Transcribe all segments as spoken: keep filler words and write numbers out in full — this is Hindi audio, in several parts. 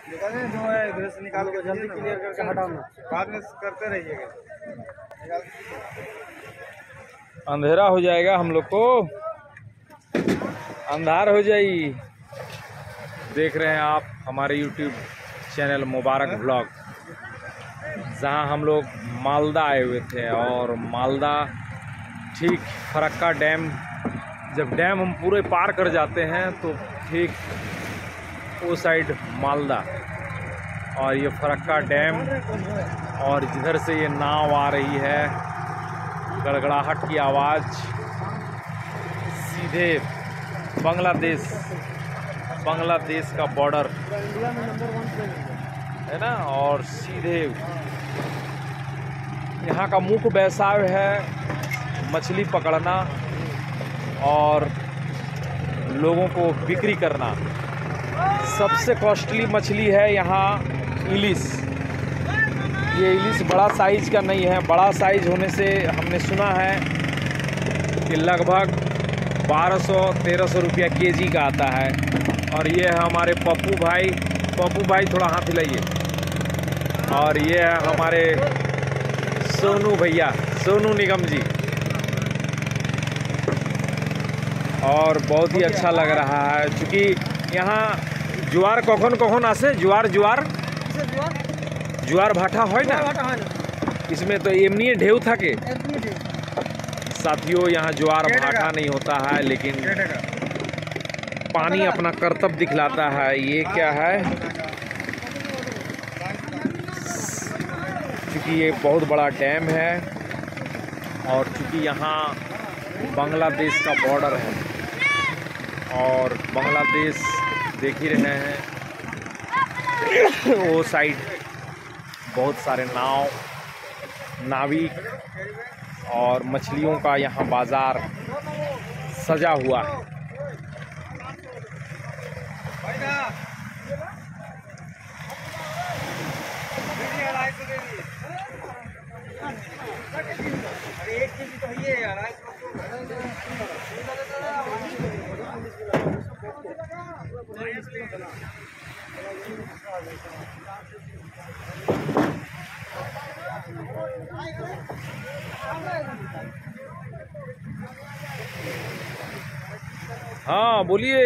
जो है इधर से निकाल के जल्दी क्लियर करके हटाना, बाद में करते रहिएगा। अंधेरा हो जाएगा, हम लोग को अंधार हो जाएगी। देख रहे हैं आप हमारे यूट्यूब चैनल मुबारक व्लॉग, जहां हम लोग मालदा आए हुए थे। और मालदा ठीक फरक्का डैम, जब डैम हम पूरे पार कर जाते हैं तो ठीक वो साइड मालदा, और ये फरक्का डैम, और जिधर से ये नाव आ रही है, गड़गड़ाहट की आवाज़ सीधे बांग्लादेश बांग्लादेश का बॉर्डर है ना। और सीधे यहाँ का मुख्य व्यवसाय है मछली पकड़ना और लोगों को बिक्री करना। सबसे कॉस्टली मछली है यहाँ इलिस। ये इलिस बड़ा साइज़ का नहीं है, बड़ा साइज़ होने से हमने सुना है कि लगभग बारह सौ तेरह सौ रुपया के जी का आता है। और ये है हमारे पप्पू भाई, पप्पू भाई थोड़ा हाथ हिलाइए। और ये है हमारे सोनू भैया, सोनू निगम जी। और बहुत ही अच्छा लग रहा है, क्योंकि यहाँ जुआर कखन कखन आसे जुआर जुआर जुआर भाटा है ना, इसमें तो एमनी ढेउ था के साथियों, यहाँ ज्वार भाटा नहीं होता है, लेकिन पानी अपना कर्तव्य दिखलाता है। ये क्या है, क्योंकि ये बहुत बड़ा डैम है और क्योंकि यहाँ बांग्लादेश का बॉर्डर है, और बांग्लादेश देख ही रहे हैं वो साइड बहुत सारे नाव, नाविक और मछलियों का यहाँ बाजार सजा हुआ है। हाँ बोलिए।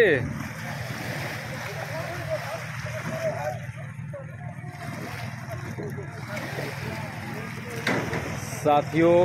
साथियों,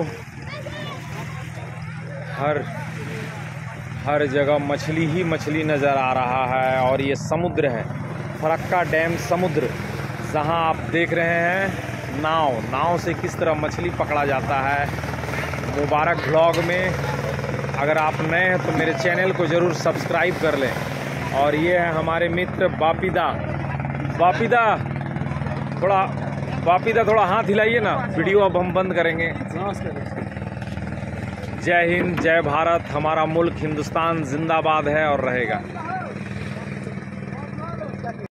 हर हर जगह मछली ही मछली नज़र आ रहा है। और ये समुद्र है, फरक्का डैम समुद्र, जहां आप देख रहे हैं नाव नाव से किस तरह मछली पकड़ा जाता है। मुबारक व्लॉग में अगर आप नए हैं तो मेरे चैनल को ज़रूर सब्सक्राइब कर लें। और ये है हमारे मित्र बापीदा। बापीदा थोड़ा बापीदा थोड़ा हाथ हिलाइए ना, वीडियो अब हम बंद करेंगे। जय हिंद, जय भारत, हमारा मुल्क हिंदुस्तान जिंदाबाद है और रहेगा।